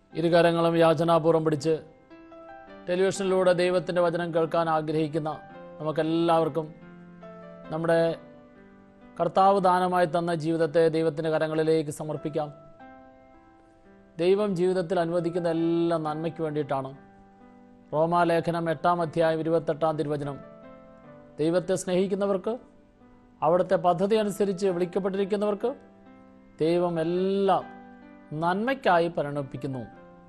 ഇരുകരങ്ങളും യാചനാപൂർവ്വം പിടിച്ച് ടെലിവിഷനിലൂടെ ദൈവത്തിൻ്റെ വചനം കേൾക്കാൻ ആഗ്രഹിക്കുന്ന നമുക്കെല്ലാവർക്കും നമ്മുടെ കർത്താവ് ദാനമായി തന്ന ജീവിതത്തെ ദൈവത്തിൻ്റെ കരങ്ങളിലേക്ക് സമർപ്പിക്കാം. ദൈവം ജീവിതത്തിൽ അനുവദിക്കുന്ന എല്ലാം നന്മയ്ക്ക് വേണ്ടിയിട്ടാണ്. റോമാലേഖനം 8-ാം അധ്യായം 28-ാം തിരുവചനം, ദൈവത്തെ സ്നേഹിക്കുന്നവർക്ക്, അവിടുത്തെ പദ്ധതി അനുസരിച്ച് വിളിക്കപ്പെട്ടിരിക്കുന്നവർക്ക് ദൈവം എല്ലാം നന്മയ്ക്കായി പരിണമിപ്പിക്കുന്നു.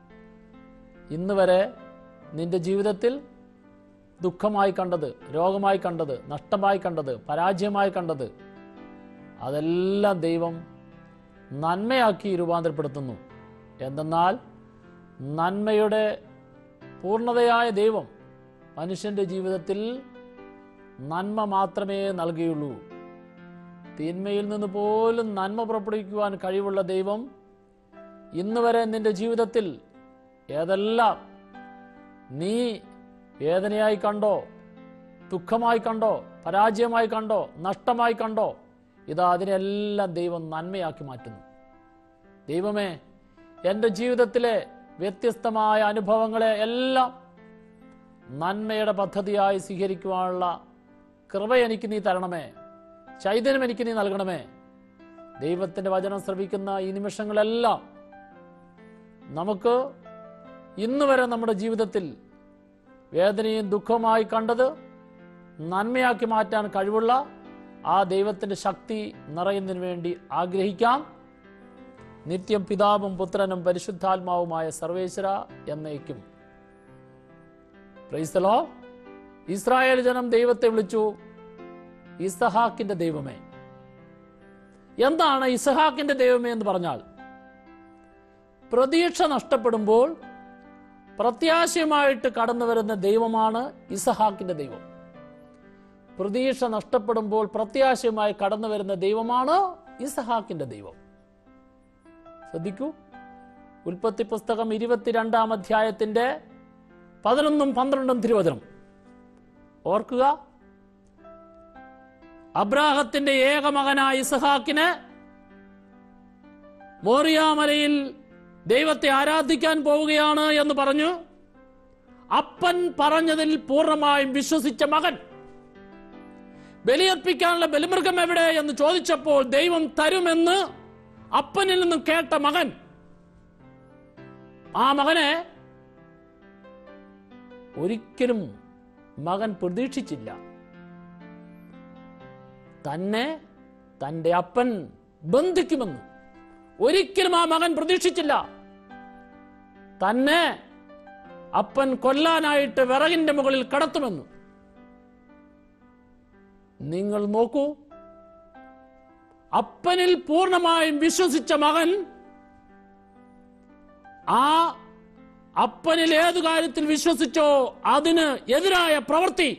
ഇന്ന് വരെ നിന്റെ ജീവിതത്തിൽ ദുഃഖമായി കണ്ടത്, രോഗമായി കണ്ടത്, നഷ്ടമായി കണ്ടത്, പരാജയമായി കണ്ടത്, അതെല്ലാം ദൈവം നന്മയാക്കി രൂപാന്തരപ്പെടുത്തുന്നു. എന്തെന്നാൽ നന്മയുടെ പൂർണ്ണതയായ ദൈവം മനുഷ്യൻ്റെ ജീവിതത്തിൽ നന്മ മാത്രമേ നൽകുകയുള്ളൂ. തിന്മയിൽ നിന്ന് പോലും നന്മ പുറപ്പെടുവിക്കുവാൻ കഴിവുള്ള ദൈവം ഇന്ന് വരെ നിന്റെ ജീവിതത്തിൽ ഏതെല്ലാം നീ വേദനയായി കണ്ടോ, ദുഃഖമായി കണ്ടോ, പരാജയമായി കണ്ടോ, നഷ്ടമായി കണ്ടോ, ഇതാ അതിനെല്ലാം ദൈവം നന്മയാക്കി മാറ്റുന്നു. ദൈവമേ, എൻ്റെ ജീവിതത്തിലെ വ്യത്യസ്തമായ അനുഭവങ്ങളെ എല്ലാം നന്മയുടെ പദ്ധതിയായി സ്വീകരിക്കുവാനുള്ള കൃപ എനിക്ക് നീ തരണമേ, ചൈതന്യം എനിക്ക് നീ നൽകണമേ. ദൈവത്തിൻ്റെ വചനം ശ്രവിക്കുന്ന ഈ നിമിഷങ്ങളെല്ലാം നമുക്ക് ഇന്ന് വരെ നമ്മുടെ ജീവിതത്തിൽ വേദനയും ദുഃഖവുമായി കണ്ടത് നന്മയാക്കി മാറ്റാൻ കഴിവുള്ള ആ ദൈവത്തിൻ്റെ ശക്തി നിറയുന്നതിന് വേണ്ടി ആഗ്രഹിക്കാം. നിത്യം പിതാവും പുത്രനും പരിശുദ്ധാത്മാവുമായ സർവേശ്വര എന്നേക്കും. Price the Lord. ഇസ്രായേൽ ജനം ദൈവത്തെ വിളിച്ചു ഇസഹാക്കിന്റെ ദൈവമേ. എന്താണ് ഇസഹാക്കിന്റെ ദൈവമേ എന്ന് പറഞ്ഞാൽ? പ്രതീക്ഷ നഷ്ടപ്പെടുമ്പോൾ പ്രത്യാശയുമായിട്ട് കടന്നു വരുന്ന ദൈവമാണ് ഇസഹാക്കിന്റെ ദൈവം. പ്രതീക്ഷ നഷ്ടപ്പെടുമ്പോൾ പ്രത്യാശയുമായി കടന്നു വരുന്ന ദൈവമാണ് ഇസഹാക്കിന്റെ ദൈവം. ശ്രദ്ധിക്കൂ, ഉൽപ്പത്തി പുസ്തകം 22-ാം അധ്യായത്തിന്റെ 11-12 തിരുവചനം ഓർക്കുക. അബ്രാഹത്തിന്റെ ഏകമകനായ ഇസഹാക്കിന് മോറിയാമലയിൽ ദൈവത്തെ ആരാധിക്കാൻ പോവുകയാണ് എന്ന് പറഞ്ഞു അപ്പൻ പറഞ്ഞതിൽ പൂർണ്ണമായും വിശ്വസിച്ച മകൻ ബലിയർപ്പിക്കാനുള്ള ബലിമൃഗം എവിടെ എന്ന് ചോദിച്ചപ്പോൾ ദൈവം തരുമെന്ന് അപ്പനിൽ നിന്നും കേട്ട മകൻ, ആ മകനെ ഒരിക്കലും മകൻ പ്രതീക്ഷിച്ചില്ല. തന്നെ തൻ്റെ അപ്പൻ ബന്ധിക്കുമെന്ന് ഒരിക്കലും ആ മകൻ പ്രതീക്ഷിച്ചില്ല. തന്നെ അപ്പൻ കൊല്ലാനായിട്ട് വിറകിന്റെ മുകളിൽ കടത്തുമെന്ന്. നിങ്ങൾ നോക്കൂ, അപ്പനിൽ പൂർണ്ണമായും വിശ്വസിച്ച മകൻ ആ അപ്പനിൽ ഏതു കാര്യത്തിൽ വിശ്വസിച്ചോ അതിന് എതിരായ പ്രവൃത്തി.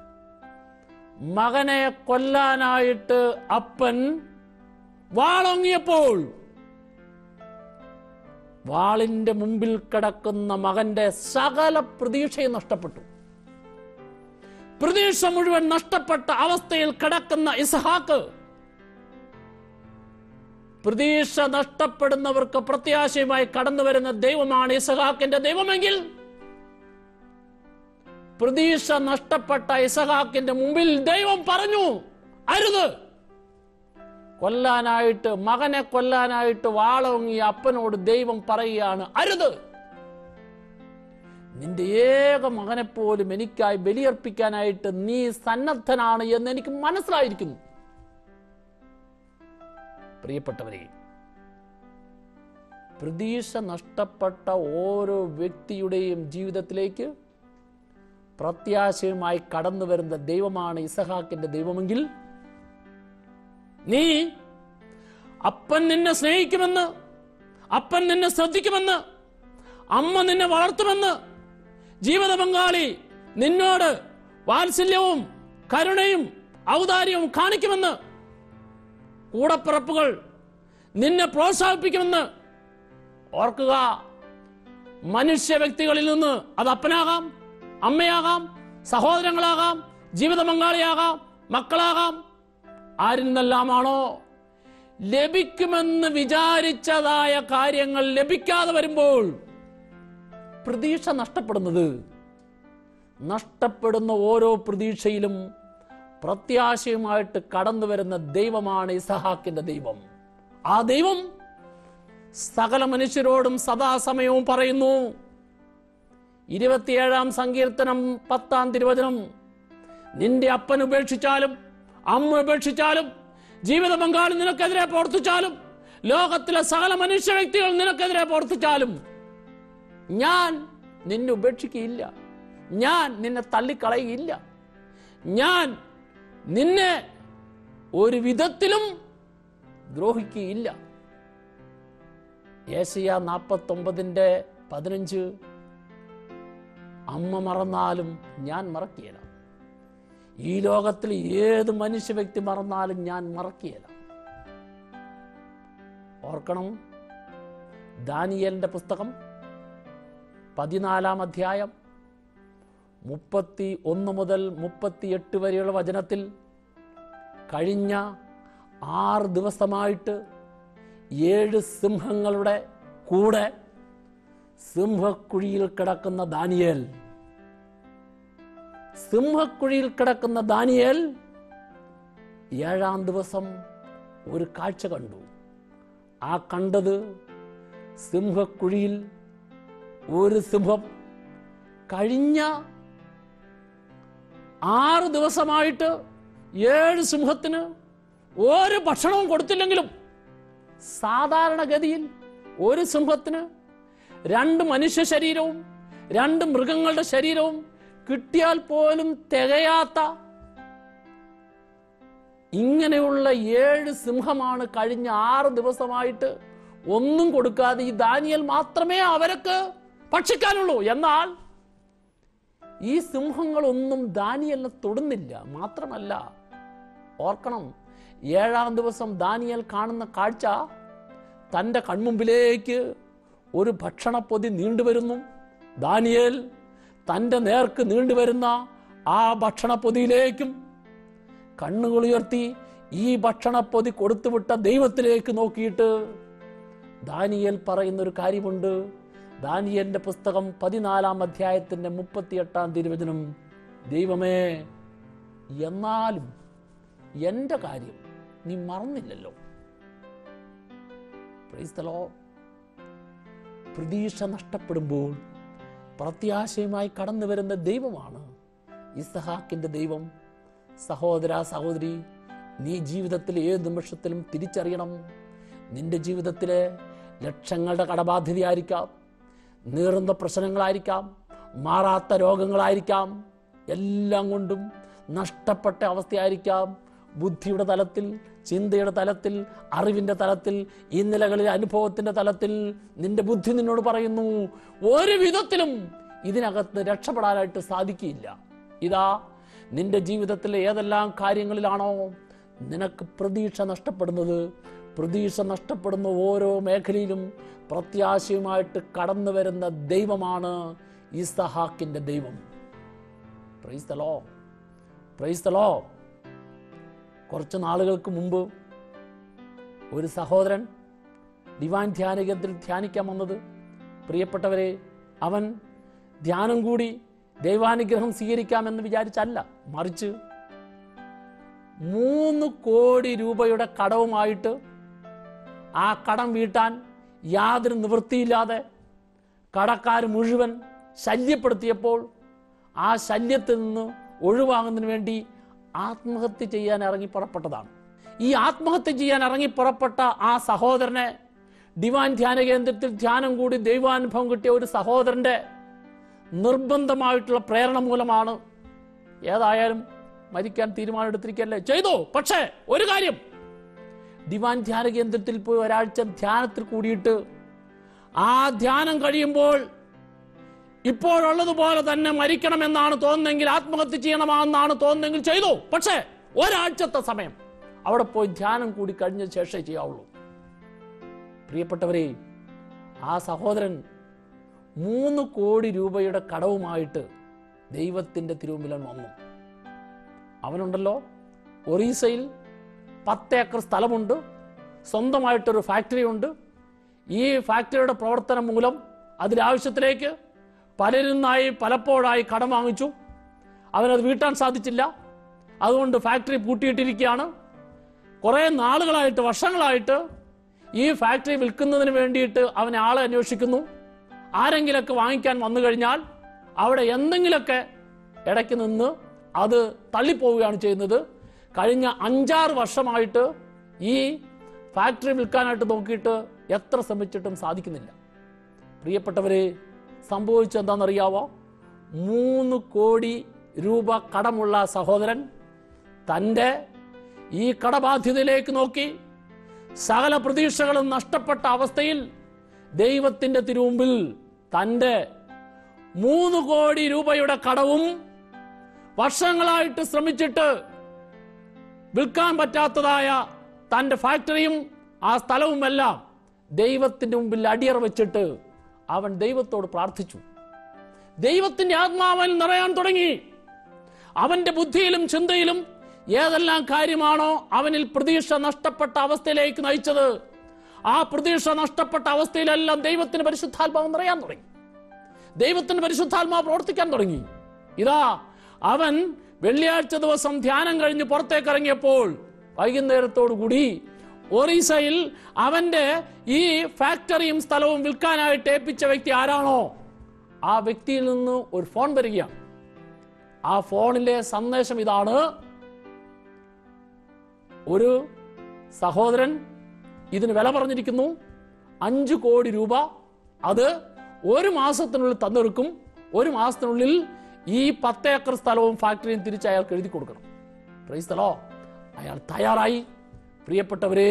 മകനെ കൊല്ലാനായിട്ട് അപ്പൻ വാളോങ്ങിയപ്പോൾ വാളിന്റെ മുമ്പിൽ കിടക്കുന്ന മകന്റെ സകല പ്രതീക്ഷയും നഷ്ടപ്പെട്ടു. പ്രതീക്ഷ മുഴുവൻ നഷ്ടപ്പെട്ട അവസ്ഥയിൽ കിടക്കുന്ന ഇസഹാക്ക്, പ്രതീക്ഷ നഷ്ടപ്പെടുന്നവർക്ക് പ്രത്യാശയുമായി കടന്നു വരുന്ന ദൈവമാണ് ഇസഹാക്കിന്റെ ദൈവമെങ്കിൽ, പ്രതീക്ഷ നഷ്ടപ്പെട്ട ഇസഹാക്കിന്റെ മുമ്പിൽ ദൈവം പറഞ്ഞു അരുത്. കൊല്ലാനായിട്ട്, മകനെ കൊല്ലാനായിട്ട് വാളോങ്ങിയ അപ്പനോട് ദൈവം പറയുകയാണ് അരുത്. നിന്റെ ഏക മകനെ പോലും എനിക്കായി ബലിയർപ്പിക്കാനായിട്ട് നീ സന്നദ്ധനാണ് എന്ന് എനിക്ക് മനസ്സിലായിരിക്കുന്നു. പ്രിയപ്പെട്ടവരെ, പ്രതീക്ഷ നഷ്ടപ്പെട്ട ഓരോ വ്യക്തിയുടെയും ജീവിതത്തിലേക്ക് പ്രത്യാശയുമായി കടന്നു വരുന്ന ദൈവമാണ് ഇസഹാക്കിന്റെ ദൈവമെങ്കിൽ, നീ അപ്പൻ നിന്നെ സ്നേഹിക്കുമെന്ന്, അപ്പൻ നിന്നെ ശ്രദ്ധിക്കുമെന്ന്, അമ്മ നിന്നെ വളർത്തുമെന്ന്, ജീവിത പങ്കാളി നിന്നോട് വാത്സല്യവും കരുണയും ഔദാര്യവും കാണിക്കുമെന്ന്, കൂടപ്പിറപ്പുകൾ നിന്നെ പ്രോത്സാഹിപ്പിക്കുമെന്ന് ഓർക്കുക. മനുഷ്യ വ്യക്തികളിൽ നിന്ന് അത് അപ്പനാകാം, അമ്മയാകാം, സഹോദരങ്ങളാകാം, ജീവിത പങ്കാളിയാകാം, മക്കളാകാം, ആരിൽ നിന്നെല്ലാമാണോ ലഭിക്കുമെന്ന് വിചാരിച്ചതായ കാര്യങ്ങൾ ലഭിക്കാതെ വരുമ്പോൾ പ്രതീക്ഷ നഷ്ടപ്പെടുന്നത്? നഷ്ടപ്പെടുന്ന ഓരോ പ്രതീക്ഷയിലും പ്രത്യാശയുമായിട്ട് കടന്നു വരുന്ന ദൈവമാണ് ഇസഹാക്കിന്റെ ദൈവം. ആ ദൈവം സകല മനുഷ്യരോടും സദാസമയവും പറയുന്നു. 27-ാം സങ്കീർത്തനം 10-ാം തിരുവചനം, നിന്റെ അപ്പൻ ഉപേക്ഷിച്ചാലും അമ്മ ഉപേക്ഷിച്ചാലും ജീവിത പങ്കാളി നിനക്കെതിരെ പ്രവർത്തിച്ചാലും ലോകത്തിലെ സകല മനുഷ്യ വ്യക്തികൾ നിനക്കെതിരെ പ്രവർത്തിച്ചാലും ഞാൻ നിന്നെ ഉപേക്ഷിക്കുകയില്ല, ഞാൻ നിന്നെ തള്ളിക്കളയുകയില്ല, ഞാൻ നിന്നെ ഒരു വിധത്തിലും ദ്രോഹിക്കുകയില്ല. യെശയ്യാ 49:15, അമ്മ മറന്നാലും ഞാൻ മറക്കുകയില്ല, ഈ ലോകത്തിൽ ഏത് മനുഷ്യ വ്യക്തി മറന്നാലും ഞാൻ മറക്കുകയില്ല. ഓർക്കണം, ദാനിയേലിന്റെ പുസ്തകം 14-ാം അധ്യായം 31 മുതൽ 38 വരെയുള്ള വചനത്തിൽ കഴിഞ്ഞ 6 ദിവസമായിട്ട് 7 സിംഹങ്ങളുടെ കൂടെ സിംഹക്കുഴിയിൽ കിടക്കുന്ന ദാനിയേൽ, സിംഹക്കുഴിയിൽ കിടക്കുന്ന ദാനിയേൽ 7-ാം ദിവസം ഒരു കാഴ്ച കണ്ടു. ആ കണ്ടത്, സിംഹക്കുഴിയിൽ ഒരു സിംഹം കഴിഞ്ഞ 6 ദിവസമായിട്ട് 7 സിംഹത്തിന് ഒരു ഭക്ഷണവും കൊടുത്തില്ലെങ്കിലും സാധാരണഗതിയിൽ ഒരു സിംഹത്തിന് 2 മനുഷ്യ ശരീരവും 2 മൃഗങ്ങളുടെ ശരീരവും കിട്ടിയാൽ പോലും തികയാത്ത ഇങ്ങനെയുള്ള 7 സിംഹമാണ് കഴിഞ്ഞ 6 ദിവസമായിട്ട് ഒന്നും കൊടുക്കാതെ ഈ ദാനിയേൽ മാത്രമേ അവർക്ക് ഭക്ഷിക്കാനുള്ളൂ. എന്നാൽ ഈ സിംഹങ്ങളൊന്നും ദാനിയേലിനെ തൊടുന്നില്ല. മാത്രമല്ല, ഓർക്കണം, 7-ാം ദിവസം ദാനിയേൽ കാണുന്ന കാഴ്ച, തൻ്റെ കൺമുമ്പിലേക്ക് ഒരു ഭക്ഷണപ്പൊതി നീണ്ടുവരുന്നു. ദാനിയേൽ തൻ്റെ നേർക്ക് നീണ്ടുവരുന്ന ആ ഭക്ഷണപ്പൊതിയിലേക്കും കണ്ണുകൾ ഉയർത്തി ഈ ഭക്ഷണപ്പൊതി കൊടുത്തുവിട്ട ദൈവത്തിലേക്ക് നോക്കിയിട്ട് ദാനിയേൽ പറയുന്നൊരു കാര്യമുണ്ട്. ദാനിയേലിന്റെ പുസ്തകം 14-ാം അധ്യായത്തിന്റെ 38-ാം തിരുവചനം, ദൈവമേ, എന്നാലും എൻ്റെ കാര്യം നീ മറന്നില്ലല്ലോ. Price the Lord. പ്രതീക്ഷ നഷ്ടപ്പെടുമ്പോൾ പ്രത്യാശയുമായി കടന്നു വരുന്ന ദൈവമാണ് ഇസഹാക്കിന്റെ ദൈവം. സഹോദര, സഹോദരി, നീ ജീവിതത്തിൽ ഏത് നിമിഷത്തിലും തിരിച്ചറിയണം, നിന്റെ ജീവിതത്തിലെ ലക്ഷങ്ങളുടെ കടബാധ്യതയായിരിക്കാം, നീറുന്ന പ്രശ്നങ്ങളായിരിക്കാം, മാറാത്ത രോഗങ്ങളായിരിക്കാം, എല്ലാം കൊണ്ടും നഷ്ടപ്പെട്ട അവസ്ഥയായിരിക്കാം. ബുദ്ധിയുടെ തലത്തിൽ, ചിന്തയുടെ തലത്തിൽ, അറിവിൻ്റെ തലത്തിൽ, ഈ നിലകളിലെ അനുഭവത്തിൻ്റെ തലത്തിൽ നിന്റെ ബുദ്ധി നിന്നോട് പറയുന്നു, ഒരു വിധത്തിലും ഇതിനകത്ത് രക്ഷപ്പെടാനായിട്ട് സാധിക്കില്ല. ഇതാ, നിന്റെ ജീവിതത്തിലെ ഏതെല്ലാം കാര്യങ്ങളിലാണോ നിനക്ക് പ്രതീക്ഷ നഷ്ടപ്പെടുന്നത്, പ്രതീക്ഷ നഷ്ടപ്പെടുന്ന ഓരോ മേഖലയിലും പ്രത്യാശയുമായിട്ട് കടന്നു വരുന്ന ദൈവമാണ് ഇസഹാക്കിന്റെ ദൈവം. Praise the Lord, praise the Lord. കുറച്ച് നാളുകൾക്ക് മുമ്പ് ഒരു സഹോദരൻ ഡിവൈൻ ധ്യാന കേന്ദ്രത്തിൽ ധ്യാനിക്കാൻ വന്നത്, പ്രിയപ്പെട്ടവരെ, അവൻ ധ്യാനം കൂടി ദൈവാനുഗ്രഹം സ്വീകരിക്കാമെന്ന് വിചാരിച്ചല്ല, മറിച്ച് 3 കോടി രൂപയുടെ കടവുമായിട്ട് ആ കടം വീട്ടാൻ യാതൊരു നിവൃത്തിയില്ലാതെ കടക്കാർ മുഴുവൻ ശല്യപ്പെടുത്തിയപ്പോൾ ആ ശല്യത്തിൽ നിന്ന് ഒഴിവാകുന്നതിന് വേണ്ടി ആത്മഹത്യ ചെയ്യാൻ ഇറങ്ങി പുറപ്പെട്ടതാണ്. ഈ ആത്മഹത്യ ചെയ്യാൻ ഇറങ്ങി പുറപ്പെട്ട ആ സഹോദരനെ ഡിവൈൻ ധ്യാന കേന്ദ്രത്തിൽ ധ്യാനം കൂടി ദൈവാനുഭവം കിട്ടിയ ഒരു സഹോദരന്റെ നിർബന്ധമായിട്ടുള്ള പ്രേരണ മൂലമാണ് ഏതായാലും മരിക്കാൻ തീരുമാനമെടുത്തിരിക്കല്ലേ, ചെയ്തു. പക്ഷേ ഒരു കാര്യം, ഡിവൈൻ ധ്യാന കേന്ദ്രത്തിൽ പോയി ഒരാഴ്ച ധ്യാനത്തിൽ കൂടിയിട്ട് ആ ധ്യാനം കഴിയുമ്പോൾ ഇപ്പോഴുള്ളതുപോലെ തന്നെ മരിക്കണമെന്നാണ് തോന്നുന്നെങ്കിൽ, ആത്മഹത്യ ചെയ്യണമെന്നാണ് തോന്നുന്നെങ്കിൽ ചെയ്തു. പക്ഷേ ഒരാഴ്ചത്തെ സമയം അവിടെ പോയി ധ്യാനം കൂടി കഴിഞ്ഞ ശേഷമേ ചെയ്യാവുള്ളൂ. പ്രിയപ്പെട്ടവരെ, ആ സഹോദരൻ 3 കോടി രൂപയുടെ കടവുമായിട്ട് ദൈവത്തിൻ്റെ തിരുമുമ്പിൽ വന്നു. അവനുണ്ടല്ലോ, ഒറീസയിൽ 10 ഏക്കർ സ്ഥലമുണ്ട്, സ്വന്തമായിട്ടൊരു ഫാക്ടറി ഉണ്ട്. ഈ ഫാക്ടറിയുടെ പ്രവർത്തനം മൂലം അതിലാവശ്യത്തിലേക്ക് പലരുന്നായി പലപ്പോഴായി കടം വാങ്ങിച്ചു. അവനത് വീട്ടാൻ സാധിച്ചില്ല. അതുകൊണ്ട് ഫാക്ടറി പൂട്ടിയിട്ടിരിക്കുകയാണ്. കുറേ നാളുകളായിട്ട്, വർഷങ്ങളായിട്ട് ഈ ഫാക്ടറി വിൽക്കുന്നതിന് വേണ്ടിയിട്ട് അവനെ ആളെ അന്വേഷിക്കുന്നു. ആരെങ്കിലൊക്കെ വാങ്ങിക്കാൻ വന്നു കഴിഞ്ഞാൽ അവിടെ എന്തെങ്കിലുമൊക്കെ ഇടയ്ക്ക് നിന്ന് അത് തള്ളിപ്പോവുകയാണ് ചെയ്യുന്നത്. കഴിഞ്ഞ 5-6 വർഷമായിട്ട് ഈ ഫാക്ടറി വിൽക്കാനായിട്ട് നോക്കിയിട്ട് എത്ര ശ്രമിച്ചിട്ടും സാധിക്കുന്നില്ല. പ്രിയപ്പെട്ടവരെ, സംഭവിച്ചെന്താണെന്നറിയാവോ? 3 കോടി രൂപ കടമുള്ള സഹോദരൻ തൻ്റെ ഈ കടബാധ്യതയിലേക്ക് നോക്കി സകല പ്രതീക്ഷകളും നഷ്ടപ്പെട്ട അവസ്ഥയിൽ ദൈവത്തിൻ്റെ തിരുമുമ്പിൽ തൻ്റെ 3 കോടി രൂപയുടെ കടവും വർഷങ്ങളായിട്ട് ശ്രമിച്ചിട്ട് വിൽക്കാൻ പറ്റാത്തതായ തൻ്റെ ഫാക്ടറിയും ആ സ്ഥലവുമെല്ലാം ദൈവത്തിൻ്റെ മുമ്പിൽ അടിയറ വെച്ചിട്ട് അവൻ ദൈവത്തോട് പ്രാർത്ഥിച്ചു. ദൈവത്തിൻ്റെ ആത്മാവിൽ നിറയാൻ തുടങ്ങി. അവൻ്റെ ബുദ്ധിയിലും ചിന്തയിലും ഏതെല്ലാം കാര്യമാണോ അവനിൽ പ്രതീക്ഷ നഷ്ടപ്പെട്ട അവസ്ഥയിലേക്ക് നയിച്ചത്, ആ പ്രതീക്ഷ നഷ്ടപ്പെട്ട അവസ്ഥയിലെല്ലാം ദൈവത്തിന് പരിശുദ്ധാത്മാവ് നിറയാൻ തുടങ്ങി. ദൈവത്തിന് പരിശുദ്ധാത്മാവ് പ്രവർത്തിക്കാൻ തുടങ്ങി. ഇതാ അവൻ വെള്ളിയാഴ്ച ദിവസം ധ്യാനം കഴിഞ്ഞ് പുറത്തേക്ക് ഇറങ്ങിയപ്പോൾ വൈകുന്നേരത്തോടുകൂടി ഒറീസയിൽ അവന്റെ ഈ ഫാക്ടറിയും സ്ഥലവും വിൽക്കാനായിട്ട് ഏൽപ്പിച്ച വ്യക്തി ആരാണോ ആ വ്യക്തിയിൽ നിന്ന് ഒരു ഫോൺ വരികയാണ്. ആ ഫോണിലെ സന്ദേശം ഇതാണ്: ഒരു സഹോദരൻ ഇതിന് വില പറഞ്ഞിരിക്കുന്നു, 5 കോടി രൂപ. അത് 1 മാസത്തിനുള്ളിൽ തന്നൊരുക്കും. 1 മാസത്തിനുള്ളിൽ ഈ 10 ഏക്കർ സ്ഥലവും ഫാക്ടറിയും തിരിച്ച് അയാൾക്ക് എഴുതി കൊടുക്കണം. Praise the Lord. അയാൾ തയ്യാറായി. പ്രിയപ്പെട്ടവരെ,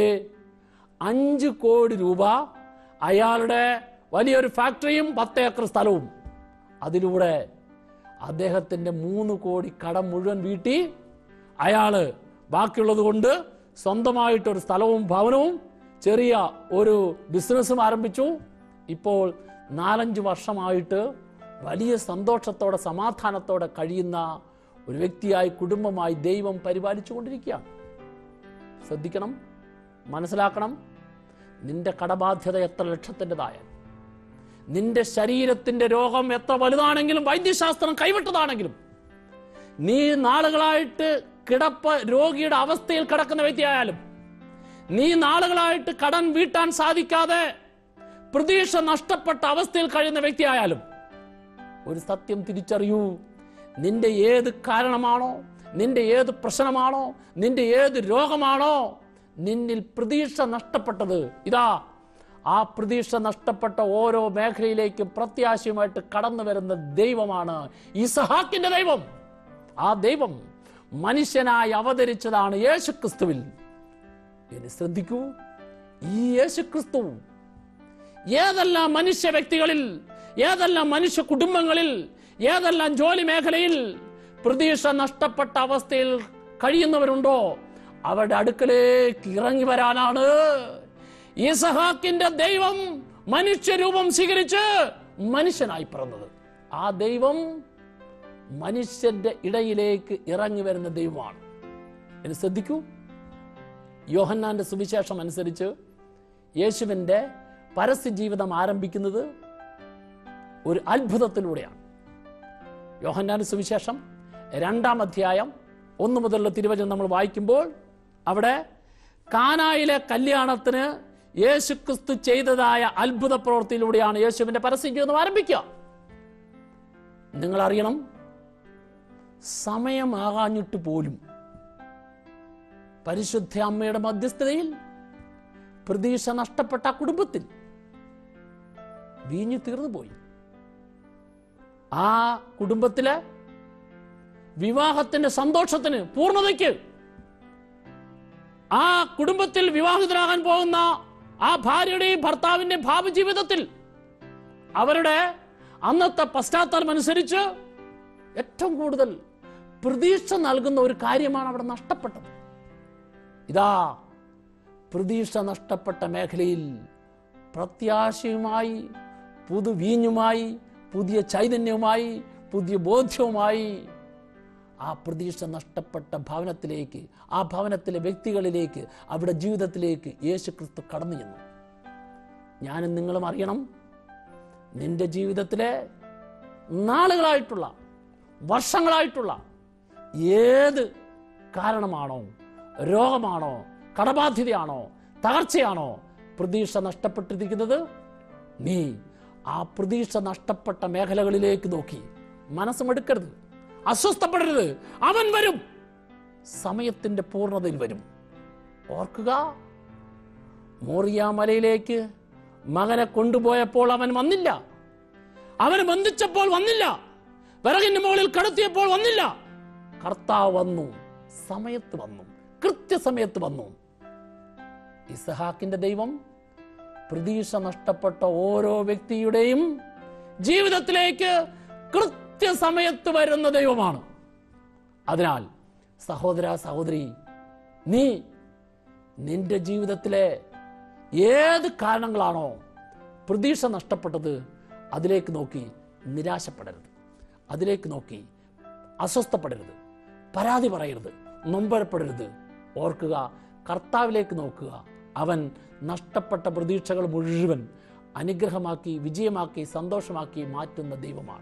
5 കോടി രൂപ അയാളുടെ വലിയൊരു ഫാക്ടറിയും 10 ഏക്കർ സ്ഥലവും, അതിലൂടെ അദ്ദേഹത്തിൻ്റെ 3 കോടി കടം മുഴുവൻ വീട്ടി അയാള് ബാക്കിയുള്ളത് കൊണ്ട് സ്വന്തമായിട്ടൊരു സ്ഥലവും ഭവനവും ചെറിയ ഒരു ബിസിനസ്സും ആരംഭിച്ചു. ഇപ്പോൾ 4-5 വർഷമായിട്ട് വലിയ സന്തോഷത്തോടെ സമാധാനത്തോടെ കഴിയുന്ന ഒരു വ്യക്തിയായി, കുടുംബമായി ദൈവം പരിപാലിച്ചു കൊണ്ടിരിക്കുകയാണ്. ശ്രദ്ധിക്കണം, മനസ്സിലാക്കണം. നിന്റെ കടബാധ്യത എത്ര ലക്ഷത്തിൻ്റെതായാലും, നിന്റെ ശരീരത്തിന്റെ രോഗം എത്ര വലുതാണെങ്കിലും, വൈദ്യശാസ്ത്രം കൈവിട്ടതാണെങ്കിലും, നീ നാളുകളായിട്ട് കിടപ്പ് രോഗിയുടെ അവസ്ഥയിൽ കിടക്കുന്ന വ്യക്തിയായാലും, നീ നാളുകളായിട്ട് കടം വീട്ടാൻ സാധിക്കാതെ പ്രതീക്ഷ നഷ്ടപ്പെട്ട അവസ്ഥയിൽ കഴിയുന്ന വ്യക്തിയായാലും, ഒരു സത്യം തിരിച്ചറിയൂ. നിന്റെ ഏത് കാരണമാണോ, നിന്റെ ഏത് പ്രശ്നമാണോ, നിന്റെ ഏത് രോഗമാണോ നിന്നിൽ പ്രതീക്ഷ നഷ്ടപ്പെട്ടത്, ഇതാ ആ പ്രതീക്ഷ നഷ്ടപ്പെട്ട ഓരോ മേഖലയിലേക്കും പ്രത്യാശയുമായിട്ട് കടന്നു വരുന്ന ദൈവമാണ് ഇസഹാക്കിന്റെ ദൈവം. ആ ദൈവം മനുഷ്യനായി അവതരിച്ചതാണ് യേശുക്രിസ്തുവിൽ. ഇനി ശ്രദ്ധിക്കൂ, ഈ യേശുക്രിസ്തു ഏതെല്ലാം മനുഷ്യ വ്യക്തികളിൽ, ഏതെല്ലാം മനുഷ്യ കുടുംബങ്ങളിൽ, ഏതെല്ലാം ജോലി മേഖലയിൽ പ്രതീക്ഷ നഷ്ടപ്പെട്ട അവസ്ഥയിൽ കഴിയുന്നവരുണ്ടോ അവരുടെ അടുക്കലേക്ക് ഇറങ്ങി വരാനാണ് ഇസഹാക്കിന്റെ ദൈവം മനുഷ്യരൂപം സ്വീകരിച്ച് മനുഷ്യനായി പിറന്നത്. ആ ദൈവം മനുഷ്യന്റെ ഇടയിലേക്ക് ഇറങ്ങി വരുന്ന ദൈവമാണ്. ഇനി ശ്രദ്ധിക്കൂ, യോഹന്നാന്റെ സുവിശേഷം അനുസരിച്ച് യേശുവിന്റെ പരസ്യ ജീവിതം ആരംഭിക്കുന്നത് ഒരു അത്ഭുതത്തിലൂടെയാണ്. യോഹന്നാന്റെ സുവിശേഷം 2-ാം അധ്യായം 1 മുതലുള്ള തിരുവചനം നമ്മൾ വായിക്കുമ്പോൾ അവിടെ കാനായിലെ കല്യാണത്തിന് യേശുക്രിസ്തു ചെയ്തതായ അത്ഭുത പ്രവൃത്തിയിലൂടെയാണ് യേശുവിന്റെ പരസ്യ ജീവിതം ആരംഭിക്കുക. നിങ്ങൾ അറിയണം, സമയമാകാഞ്ഞിട്ട് പോലും പരിശുദ്ധ അമ്മയുടെ മധ്യസ്ഥതയിൽ പ്രതീക്ഷ നഷ്ടപ്പെട്ട കുടുംബത്തിൽ വീഞ്ഞു തീർന്നു പോയി. ആ കുടുംബത്തിലെ വിവാഹത്തിന്റെ സന്തോഷത്തിന്, പൂർണ്ണതയ്ക്ക്, ആ കുടുംബത്തിൽ വിവാഹിതരാകാൻ പോകുന്ന ആ ഭാര്യയുടെയും ഭർത്താവിന്റെ ഭാവി ജീവിതത്തിൽ അവരുടെ അന്നത്തെ പശ്ചാത്തലം അനുസരിച്ച് ഏറ്റവും കൂടുതൽ പ്രതീക്ഷ നൽകുന്ന ഒരു കാര്യമാണ് അവിടെ നഷ്ടപ്പെട്ടത്. ഇതാ പ്രതീക്ഷ നഷ്ടപ്പെട്ട മേഖലയിൽ പ്രത്യാശയുമായി, പുതുവീഞ്ഞുമായി, പുതിയ ചൈതന്യവുമായി, പുതിയ ബോധ്യവുമായി ആ പ്രതീക്ഷ നഷ്ടപ്പെട്ട ഭവനത്തിലേക്ക്, ആ ഭവനത്തിലെ വ്യക്തികളിലേക്ക്, അവിടെ ജീവിതത്തിലേക്ക് യേശുക്രിസ്തു കടന്നു ചെന്നു. ഞാനും നിങ്ങളും അറിയണം, നിന്റെ ജീവിതത്തിലെ നാളുകളായിട്ടുള്ള, വർഷങ്ങളായിട്ടുള്ള ഏത് കാരണമാണോ, രോഗമാണോ, കടബാധ്യതയാണോ, തകർച്ചയാണോ പ്രതീക്ഷ നഷ്ടപ്പെട്ടിരിക്കുന്നത്, നീ ആ പ്രതീക്ഷ നഷ്ടപ്പെട്ട മേഖലകളിലേക്ക് നോക്കി മനസ്സുമെടുക്കരുത്, അസ്വസ്ഥപ്പെടരുത്. അവൻ വരും, സമയത്തിന്റെ പൂർണ്ണതയിൽ വരും. ഓർക്കുക, മോറിയ മലയിലേക്ക് മകനെ കൊണ്ടുപോയപ്പോൾ അവൻ വന്നില്ല, അവനെ ബന്ധിച്ചപ്പോൾ വന്നില്ല, വിറകിന്റെ മുകളിൽ കടത്തിയപ്പോൾ വന്നില്ല. കർത്താവ് വന്നു, സമയത്ത് വന്നു, കൃത്യസമയത്ത് വന്നു. ഇസ്ഹാക്കിന്റെ ദൈവം പ്രതീക്ഷ നഷ്ടപ്പെട്ട ഓരോ വ്യക്തിയുടെയും ജീവിതത്തിലേക്ക് കൃത്യസമയത്ത് വരുന്ന ദൈവമാണ്. അതിനാൽ സഹോദര, സഹോദരി, നീ നിന്റെ ജീവിതത്തിലെ ഏത് കാരണങ്ങളാണോ പ്രതീക്ഷ നഷ്ടപ്പെട്ടത്, അതിലേക്ക് നോക്കി നിരാശപ്പെടരുത്, അതിലേക്ക് നോക്കി അസ്വസ്ഥപ്പെടരുത്, പരാതി പറയരുത്, നൊമ്പരപ്പെടരുത്. ഓർക്കുക, കർത്താവിലേക്ക് നോക്കുക. അവൻ നഷ്ടപ്പെട്ട പ്രതീക്ഷകൾ മുഴുവൻ അനുഗ്രഹമാക്കി, വിജയമാക്കി, സന്തോഷമാക്കി മാറ്റുന്ന ദൈവമാണ്.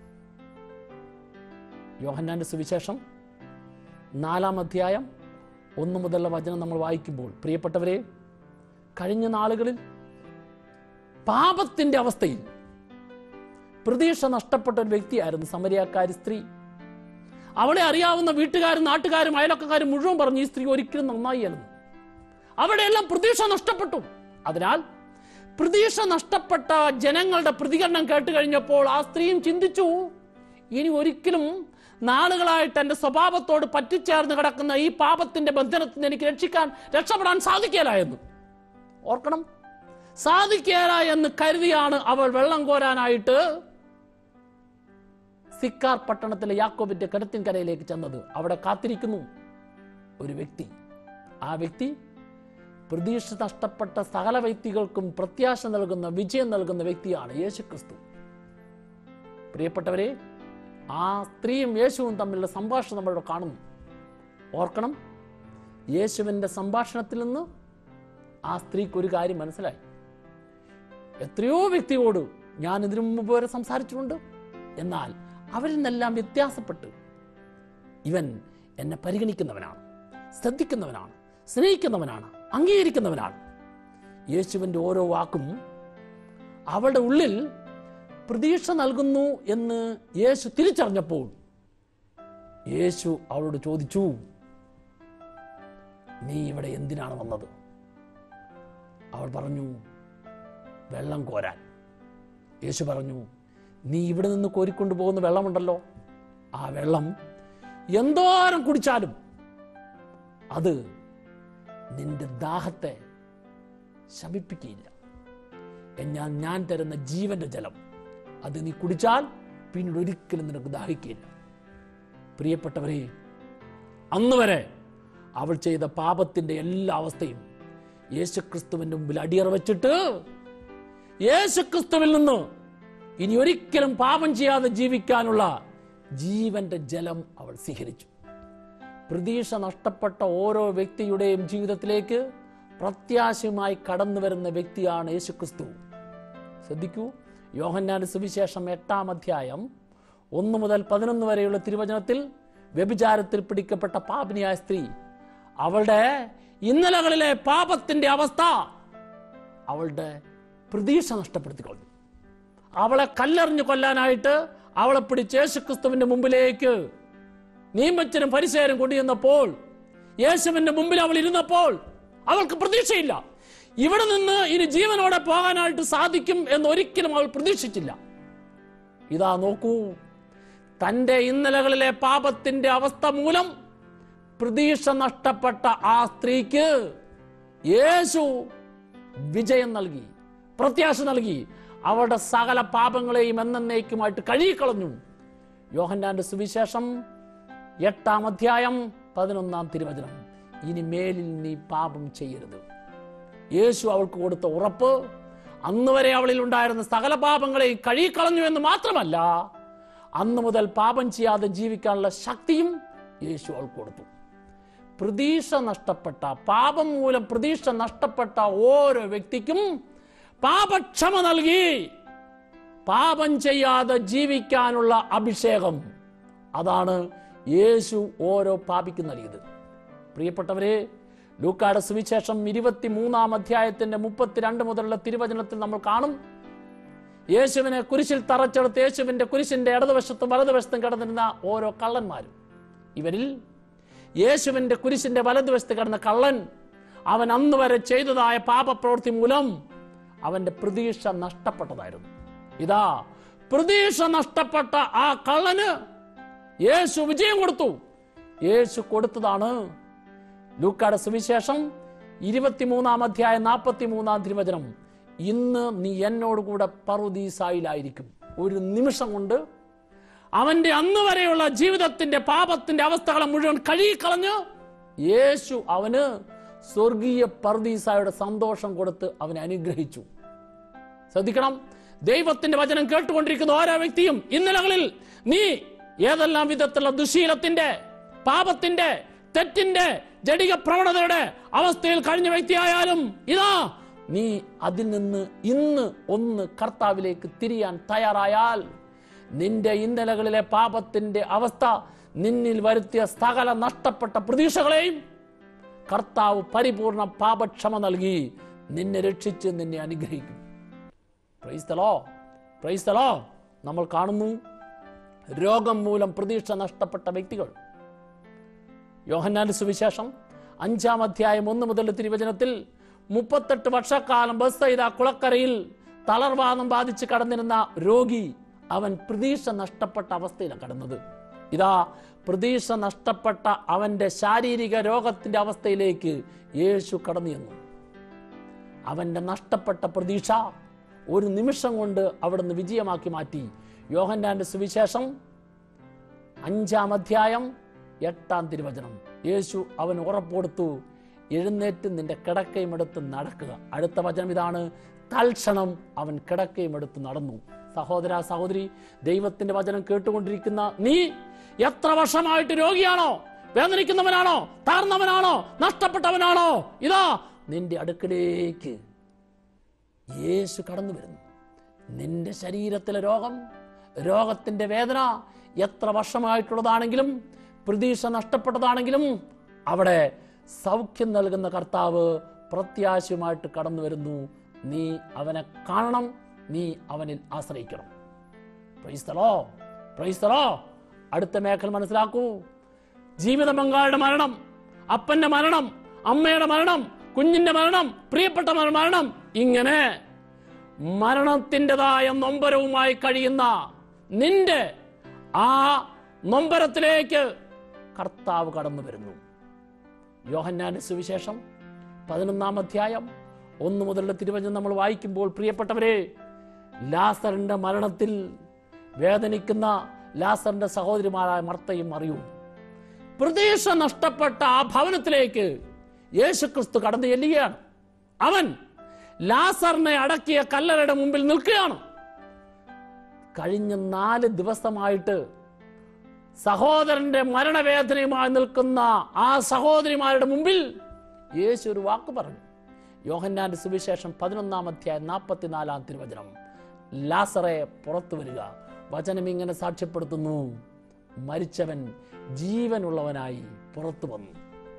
യോഹന്നാന്റെ സുവിശേഷം 4-ാം അധ്യായം 1 മുതലുള്ള വചനം നമ്മൾ വായിക്കുമ്പോൾ, പ്രിയപ്പെട്ടവരെ, കഴിഞ്ഞ നാളുകളിൽ പാപത്തിന്റെ അവസ്ഥയിൽ പ്രതീക്ഷ നഷ്ടപ്പെട്ട ഒരു വ്യക്തിയായിരുന്നു സമരിയാക്കാരി സ്ത്രീ. അവളെ അറിയാവുന്ന വീട്ടുകാരും നാട്ടുകാരും അയലക്കാരും മുഴുവൻ പറഞ്ഞു, ഈ സ്ത്രീ ഒരിക്കലും നന്നായി അല്ലെന്ന്. അവിടെയെല്ലാം പ്രതീക്ഷ നഷ്ടപ്പെട്ടു. അതിനാൽ പ്രതീക്ഷ നഷ്ടപ്പെട്ട ജനങ്ങളുടെ പ്രതികരണം കേട്ട് കഴിഞ്ഞപ്പോൾ ആ സ്ത്രീയും ചിന്തിച്ചു, ഇനി ഒരിക്കലും നാളുകളായിട്ട് എൻ്റെ സ്വഭാവത്തോട് പറ്റിച്ചേർന്ന് കിടക്കുന്ന ഈ പാപത്തിന്റെ ബന്ധനത്തിൽ നിന്ന് എനിക്ക് രക്ഷപ്പെടാൻ സാധിക്കില്ല എന്ന്. ഓർക്കണം, സാധിക്കില്ല എന്ന് കരുതിയാണ് അവൾ വെള്ളം കോരാനായിട്ട് സിക്കാർ പട്ടണത്തിലെ യാക്കോബിന്റെ കിണറ്റിൻകരയിലേക്ക് ചെന്നത്. അവിടെ കാത്തിരിക്കുന്നു ഒരു വ്യക്തി. ആ വ്യക്തി പ്രതീക്ഷ നഷ്ടപ്പെട്ട സകല വ്യക്തികൾക്കും പ്രത്യാശ നൽകുന്ന, വിജയം നൽകുന്ന വ്യക്തിയാണ് യേശുക്രിസ്തു. പ്രിയപ്പെട്ടവരെ, ആ സ്ത്രീയും യേശുവും തമ്മിലുള്ള സംഭാഷണം നമ്മളിവിടെ കാണുന്നു. ഓർക്കണം, യേശുവിൻ്റെ സംഭാഷണത്തിൽ നിന്ന് ആ സ്ത്രീക്ക് ഒരു കാര്യം മനസ്സിലായി. എത്രയോ വ്യക്തിയോട് ഞാൻ ഇതിനു മുമ്പ് വരെ സംസാരിച്ചിട്ടുണ്ട്, എന്നാൽ അവരിൽ നിന്നെല്ലാം വ്യത്യാസപ്പെട്ട് ഇവൻ എന്നെ പരിഗണിക്കുന്നവനാണ്, ശ്രദ്ധിക്കുന്നവനാണ്, സ്നേഹിക്കുന്നവനാണ്, അംഗീകരിക്കുന്നവനാണ്. യേശുവിൻ്റെ ഓരോ വാക്കും അവളുടെ ഉള്ളിൽ പ്രതീക്ഷ നൽകുന്നു എന്ന് യേശു തിരിച്ചറിഞ്ഞപ്പോൾ യേശു അവളോട് ചോദിച്ചു, നീ ഇവിടെ എന്തിനാണ് വന്നത്? അവൾ പറഞ്ഞു, വെള്ളം കോരാൻ. യേശു പറഞ്ഞു, നീ ഇവിടെ നിന്ന് കോരിക്കൊണ്ടു പോകുന്ന വെള്ളമുണ്ടല്ലോ, ആ വെള്ളം എന്തോരം കുടിച്ചാലും അത് നിന്റെ ദാഹത്തെ ശമിപ്പിക്കുകയില്ല. എന്നാൽ ഞാൻ തരുന്ന ജീവന്റെ ജലം, അത് നീ കുടിച്ചാൽ പിന്നീട് ഒരിക്കലും നിനക്ക് ദാഹിക്കുകയില്ല. പ്രിയപ്പെട്ടവരെ, അന്ന് വരെ അവൾ ചെയ്ത പാപത്തിന്റെ എല്ലാ അവസ്ഥയും യേശുക്രിസ്തുവിന്റെ മുമ്പിൽ അടിയറ വെച്ചിട്ട് യേശുക്രിസ്തുവിൽ നിന്ന് ഇനി ഒരിക്കലും പാപം ചെയ്യാതെ ജീവിക്കാനുള്ള ജീവന്റെ ജലം അവൾ സ്വീകരിച്ചു. പ്രതീക്ഷ നഷ്ടപ്പെട്ട ഓരോ വ്യക്തിയുടെയും ജീവിതത്തിലേക്ക് പ്രത്യാശയുമായി കടന്നു വരുന്ന വ്യക്തിയാണ് യേശുക്രിസ്തു. ശ്രദ്ധിക്കൂ, യോഹന്നാന്റെ സുവിശേഷം 8-ാം അധ്യായം 1 മുതൽ 11 വരെയുള്ള തിരുവചനത്തിൽ വ്യഭിചാരത്തിൽ പിടിക്കപ്പെട്ട പാപിനിയായ സ്ത്രീ അവളുടെ ഇന്നലകളിലെ പാപത്തിന്റെ അവസ്ഥ അവളുടെ പ്രതീക്ഷ നഷ്ടപ്പെടുത്തിക്കൊള്ളു. അവളെ കല്ലെറിഞ്ഞു കൊല്ലാനായിട്ട് അവളെ പിടിച്ച് യേശുക്രിസ്തുവിന്റെ മുമ്പിലേക്ക് നിയമജ്ഞരും ഫരിസേയരും കൊണ്ടുവന്നപ്പോൾ, യേശുവിന്റെ മുമ്പിൽ അവൾ ഇരുന്നപ്പോൾ അവൾക്ക് പ്രതീക്ഷയില്ല. ഇവിടെ നിന്ന് ഇനി ജീവനോടെ പോകാനായിട്ട് സാധിക്കും എന്നൊരിക്കലും അവൾ പ്രതീക്ഷിച്ചില്ല. ഇതാ നോക്കൂ, തന്റെ ഇന്നലകളിലെ പാപത്തിന്റെ അവസ്ഥ മൂലം പ്രതീക്ഷ നഷ്ടപ്പെട്ട ആ സ്ത്രീക്ക് യേശു വിജയം നൽകി, പ്രത്യാശ നൽകി. അവളുടെ സകല പാപങ്ങളെയും എന്നേക്കുമായിട്ട് കഴുകിക്കളഞ്ഞു. യോഹന്നാന്റെ സുവിശേഷം 8-ാം അധ്യായം 11-ാം തിരുവചനം, ഇനി മേലിൽ നീ പാപം ചെയ്യരുത്. യേശു അവൾക്ക് കൊടുത്ത ഉറപ്പ് അന്ന് വരെ അവളിൽ ഉണ്ടായിരുന്ന സകല പാപങ്ങളെയും കഴുകിക്കളഞ്ഞു എന്ന് മാത്രമല്ല, അന്ന് മുതൽ പാപം ചെയ്യാതെ ജീവിക്കാനുള്ള ശക്തിയും യേശു അവൾക്ക് കൊടുത്തു. പ്രതീക്ഷ നഷ്ടപ്പെട്ട, പാപം മൂലം പ്രതീക്ഷ നഷ്ടപ്പെട്ട ഓരോ വ്യക്തിക്കും പാപക്ഷമ നൽകി പാപം ചെയ്യാതെ ജീവിക്കാനുള്ള അഭിഷേകം. അതാണ് യേശു ഓരോ പാപിക്കും നൽകിയത്. പ്രിയപ്പെട്ടവരെ, ലൂക്കായുടെ സുവിശേഷം 23-ാം അധ്യായത്തിന്റെ 32 മുതലുള്ള തിരുവചനത്തിൽ നമ്മൾ കാണും, യേശുവിനെ കുരിശിൽ തറച്ചെടുത്ത് യേശുവിന്റെ കുരിശിന്റെ ഇടതുവശത്തും വലതുവശത്തും കിടന്നിരുന്ന ഓരോ കള്ളന്മാരും. ഇവരിൽ യേശുവിന്റെ കുരിശിന്റെ വലതുവശത്ത് കിടന്ന കള്ളൻ, അവൻ അന്ന് വരെ ചെയ്തതായ പാപപ്രവൃത്തി മൂലം അവന്റെ പ്രതീക്ഷ നഷ്ടപ്പെട്ടതായിരുന്നു. ഇതാ, പ്രതീക്ഷ നഷ്ടപ്പെട്ട ആ കള്ളന് യേശു വിജയം കൊടുത്തു. യേശു കൊടുത്തതാണ് ലൂക്കായുടെ സുവിശേഷം 23-ാം അധ്യായം 43-ാം തിരുവചനം. ഇന്ന് നീ എന്നോടുകൂടെ പറുദീസായിലായിരിക്കും. ഒരു നിമിഷം കൊണ്ട് അവന്റെ അന്ന് വരെയുള്ള ജീവിതത്തിന്റെ പാപത്തിന്റെ അവസ്ഥകളെ മുഴുവൻ കഴുകിക്കളഞ്ഞ് യേശു അവന് സ്വർഗീയ പറുദീസായുടെ സന്തോഷം കൊടുത്ത് അവനെ അനുഗ്രഹിച്ചു. ശ്രദ്ധിക്കണം, ദൈവത്തിന്റെ വചനം കേട്ടുകൊണ്ടിരിക്കുന്ന ഓരോ വ്യക്തിയും ഇന്നലകളിൽ നീ ഏതെല്ലാം വിധത്തിലുള്ള ദുശീലത്തിന്റെ, പാപത്തിന്റെ, തെറ്റിന്റെ, ജഡിക പ്രവണതയുടെ അവസ്ഥയിൽ കഴിഞ്ഞ വ്യക്തിയായാലും ഇതാ, നീ അതിൽ നിന്ന് ഇന്ന് ഒന്ന് കർത്താവിലേക്ക് തിരിയാൻ തയ്യാറായാൽ നിന്റെ ഇന്നലകളിലെ പാപത്തിന്റെ അവസ്ഥ, നിന്നിൽ വരുത്തിയ സകല നഷ്ടപ്പെട്ട പ്രതീക്ഷകളെയും കർത്താവ് പരിപൂർണ പാപക്ഷമ നൽകി നിന്നെ രക്ഷിച്ച് നിന്നെ അനുഗ്രഹിക്കും. Praise the Lord, praise the Lord. നമ്മൾ കാണുന്നു, രോഗം മൂലം പ്രതീക്ഷ നഷ്ടപ്പെട്ട വ്യക്തികൾ. യോഹന്നാന്റെ സുവിശേഷം 5-ാം അധ്യായം 1 മുതൽ തിരുവചനത്തിൽ 38 വർഷക്കാലം ബെത്സയിദ കുളക്കരയിൽ തളർവാദം ബാധിച്ച് കടന്നിരുന്ന രോഗി, അവൻ പ്രതീക്ഷ നഷ്ടപ്പെട്ട അവസ്ഥയിലാണ് കടന്നത്. ഇതാ, പ്രതീക്ഷ നഷ്ടപ്പെട്ട അവന്റെ ശാരീരിക രോഗത്തിന്റെ അവസ്ഥയിലേക്ക് യേശു കടന്നു ചെന്നു. അവന്റെ നഷ്ടപ്പെട്ട പ്രതീക്ഷ ഒരു നിമിഷം കൊണ്ട് അവിടുന്ന് വിജയമാക്കി മാറ്റി. യോഹന്നാന്റെ സുവിശേഷം 5-ാം അധ്യായം 8-ാം തിരുവചനം. യേശു അവൻ ഉറപ്പുകൊടുത്തു, എഴുന്നേറ്റ് നിന്റെ കിടക്കയും എടുത്ത് നടക്കുക. അടുത്ത വചനം ഇതാണ്, തൽക്ഷണം അവൻ കിടക്കയും എടുത്ത് നടന്നു. സഹോദര, സഹോദരി, ദൈവത്തിന്റെ വചനം കേട്ടുകൊണ്ടിരിക്കുന്ന നീ എത്ര വർഷമായിട്ട് രോഗിയാണോ, വേദനിക്കുന്നവനാണോ, താർന്നവനാണോ, നഷ്ടപ്പെട്ടവനാണോ, ഇതാ നിന്റെ അടുക്കലേക്ക് യേശു കടന്നു വരുന്നു. നിന്റെ ശരീരത്തിലെ രോഗം, രോഗത്തിന്റെ വേദന എത്ര വർഷമായിട്ടുള്ളതാണെങ്കിലും, പ്രതീക്ഷ നഷ്ടപ്പെട്ടതാണെങ്കിലും, അവിടെ സൗഖ്യം നൽകുന്ന കർത്താവ് പ്രത്യാശയുമായിട്ട് കടന്നു വരുന്നു. നീ അവനെ കാണണം, നീ അവനിൽ ആശ്രയിക്കണം. Praise the Lord, praise the Lord. അടുത്ത മേഖല മനസ്സിലാക്കൂ. ജീവിത പങ്കാളിയുടെ മരണം, അപ്പന്റെ മരണം, അമ്മയുടെ മരണം, കുഞ്ഞിന്റെ മരണം, പ്രിയപ്പെട്ട മരണം, ഇങ്ങനെ മരണത്തിൻ്റെതായ നൊമ്പരവുമായി കഴിയുന്ന നിന്റെ ആ നൊമ്പരത്തിലേക്ക് കർത്താവ് കടന്നു വരുന്നു. യോഹന്നാന്റെ സുവിശേഷം 11-ാം അധ്യായം 1 മുതലുള്ള തിരുവചനം നമ്മൾ വായിക്കുമ്പോൾ, പ്രിയപ്പെട്ടവരെ, ലാസറിന്റെ മരണത്തിൽ വേദനിക്കുന്ന ലാസറിന്റെ സഹോദരിമാരായ മർത്തയും മറിയവും പ്രതീക്ഷ നഷ്ടപ്പെട്ട ആ ഭവനത്തിലേക്ക് യേശുക്രിസ്തു കടന്നു ചെല്ലുകയാണ്. അവൻ ലാസറിനെ അടക്കിയ കല്ലറയുടെ മുമ്പിൽ നിൽക്കുകയാണ്. കഴിഞ്ഞ 4 ദിവസമായിട്ട് സഹോദരന്റെ മരണവേദനയുമായി നിൽക്കുന്ന ആ സഹോദരിമാരുടെ മുമ്പിൽ യേശു ഒരു വാക്ക് പറഞ്ഞു. യോഹന്നാന്റെ സുവിശേഷം 11-ാം അധ്യായം 44-ാം തിരുവചനം. ലാസറെ പുറത്തു വരിക. വചനം ഇങ്ങനെ സാക്ഷ്യപ്പെടുത്തുന്നു, മരിച്ചവൻ ജീവനുള്ളവനായി പുറത്തു വന്നു.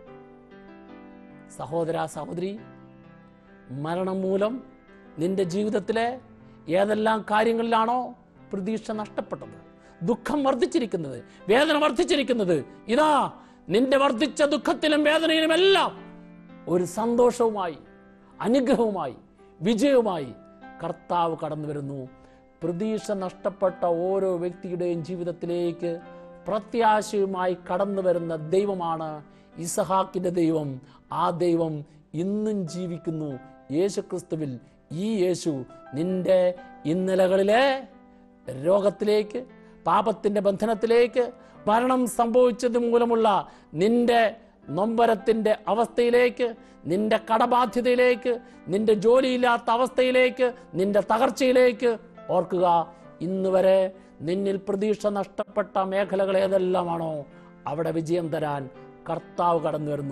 സഹോദര, സഹോദരി, മരണം മൂലം നിന്റെ ജീവിതത്തിലെ ഏതെല്ലാം കാര്യങ്ങളിലാണോ പ്രതീക്ഷ നഷ്ടപ്പെട്ടത്, ദുഃഖം വർദ്ധിച്ചിരിക്കുന്നത്, വേദന വർദ്ധിച്ചിരിക്കുന്നത്, ഇതാ നിന്റെ വർദ്ധിച്ച ദുഃഖത്തിലും വേദനയിലുമെല്ലാം ഒരു സന്തോഷവുമായി, അനുഗ്രഹവുമായി, വിജയവുമായി കർത്താവ് കടന്നു വരുന്നു. പ്രതീക്ഷ നഷ്ടപ്പെട്ട ഓരോ വ്യക്തിയുടെയും ജീവിതത്തിലേക്ക് പ്രത്യാശയുമായി കടന്നു വരുന്ന ദൈവമാണ് ഇസഹാക്കിന്റെ ദൈവം. ആ ദൈവം ഇന്നും ജീവിക്കുന്നു യേശുക്രിസ്തുവിൽ. ഈ യേശു നിന്റെ ഇന്നലകളിലെ രോഗത്തിലേക്ക്, പാപത്തിന്റെ ബന്ധനത്തിലേക്ക്, മരണം സംഭവിച്ചത് മൂലമുള്ള നിന്റെ നൊമ്പരത്തിന്റെ അവസ്ഥയിലേക്ക്, നിന്റെ കടബാധ്യതയിലേക്ക്, നിന്റെ ജോലിയില്ലാത്ത അവസ്ഥയിലേക്ക്, നിന്റെ തകർച്ചയിലേക്ക് ഓർക്കുക. ഇന്ന് വരെ നിന്നിൽ പ്രതീക്ഷ നഷ്ടപ്പെട്ട മേഖലകൾ ഏതെല്ലാമാണോ അവിടെ വിജയം തരാൻ കർത്താവ് കടന്നു വരുന്നു.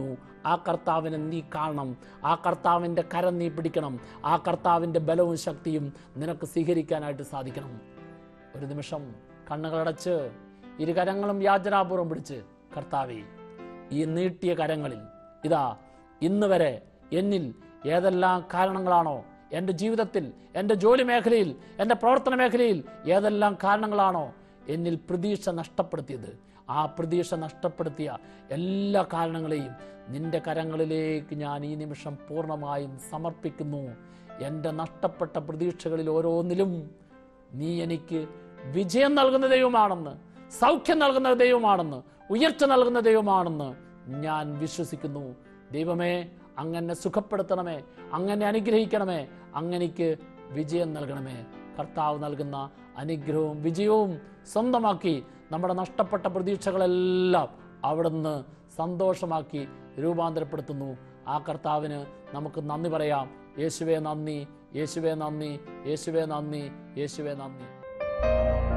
ആ കർത്താവിനെ നീ കാണണം. ആ കർത്താവിൻ്റെ കരം നീ പിടിക്കണം. ആ കർത്താവിൻ്റെ ബലവും ശക്തിയും നിനക്ക് സ്വീകരിക്കാനായിട്ട് സാധിക്കണം. ഒരു നിമിഷം കണ്ണുകളടച്ച് ഇരുകരങ്ങളും യാചനാപൂർവ്വം പിടിച്ച്, കർത്താവേ, ഈ നീട്ടിയ കരങ്ങളിൽ ഇതാ ഇന്ന് വരെ എന്നിൽ ഏതെല്ലാം കാരണങ്ങളാണോ, എൻ്റെ ജീവിതത്തിൽ, എൻ്റെ ജോലി മേഖലയിൽ, എൻ്റെ പ്രവർത്തന മേഖലയിൽ ഏതെല്ലാം കാരണങ്ങളാണോ എന്നിൽ പ്രതീക്ഷ നഷ്ടപ്പെടുത്തിയത്, ആ പ്രതീക്ഷ നഷ്ടപ്പെടുത്തിയ എല്ലാ കാരണങ്ങളെയും നിന്റെ കരങ്ങളിലേക്ക് ഞാൻ ഈ നിമിഷം പൂർണ്ണമായും സമർപ്പിക്കുന്നു. എൻ്റെ നഷ്ടപ്പെട്ട പ്രതീക്ഷകളിൽ ഓരോന്നിലും നീ എനിക്ക് വിജയം നൽകുന്ന ദൈവമാണെന്ന്, സൗഖ്യം നൽകുന്ന ദൈവമാണെന്ന്, ഉയർച്ച നൽകുന്ന ദൈവമാണെന്ന് ഞാൻ വിശ്വസിക്കുന്നു. ദൈവമേ, അങ്ങനെ സുഖപ്പെടുത്തണമേ, അങ്ങനെ അനുഗ്രഹിക്കണമേ, അങ്ങനെക്ക് വിജയം നൽകണമേ. കർത്താവ് നൽകുന്ന അനുഗ്രഹവും വിജയവും സ്വന്തമാക്കി നമ്മുടെ നഷ്ടപ്പെട്ട പ്രതീക്ഷകളെല്ലാം അവിടുന്ന് സന്തോഷമാക്കി രൂപാന്തരപ്പെടുത്തുന്നു. ആ കർത്താവിന് നമുക്ക് നന്ദി പറയാം. യേശുവേ നന്ദി, യേശുവേ നന്ദി, യേശുവേ നന്ദി, യേശുവേ നന്ദി.